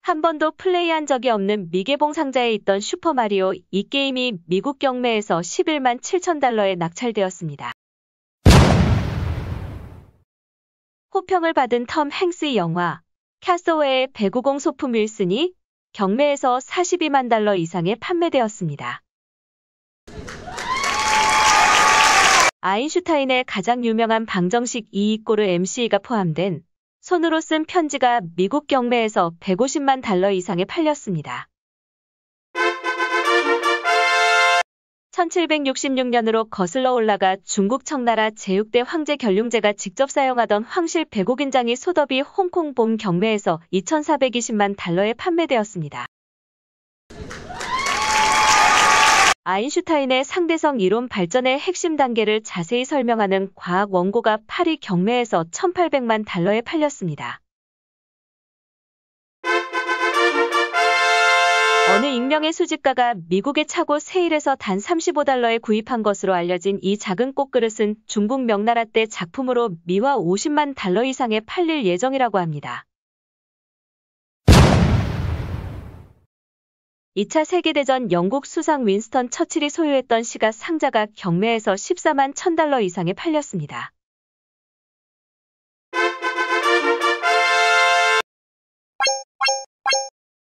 한 번도 플레이한 적이 없는 미개봉 상자에 있던 슈퍼마리오 이 게임이 미국 경매에서 11만 7천 달러에 낙찰되었습니다. 호평을 받은 톰 행스의 영화 캐서웨이의 배구공 소품 윌슨이 경매에서 42만 달러 이상에 판매되었습니다. 아인슈타인의 가장 유명한 방정식 이이꼬르 mc가 포함된 손으로 쓴 편지가 미국 경매에서 150만 달러 이상에 팔렸습니다. 1766년으로 거슬러 올라가 중국 청나라 제6대 황제 견룡제가 직접 사용하던 황실 배곡인장이 소더비 홍콩 봄 경매에서 2,420만 달러에 판매되었습니다. 아인슈타인의 상대성 이론 발전의 핵심 단계를 자세히 설명하는 과학 원고가 파리 경매에서 1,800만 달러에 팔렸습니다. 어느 익명의 수집가가 미국의 차고 세일에서 단 35달러에 구입한 것으로 알려진 이 작은 꽃그릇은 중국 명나라 때 작품으로 미화 50만 달러 이상에 팔릴 예정이라고 합니다. 2차 세계대전 영국 수상 윈스턴 처칠이 소유했던 시가 상자가 경매에서 14만 1,000달러 이상에 팔렸습니다.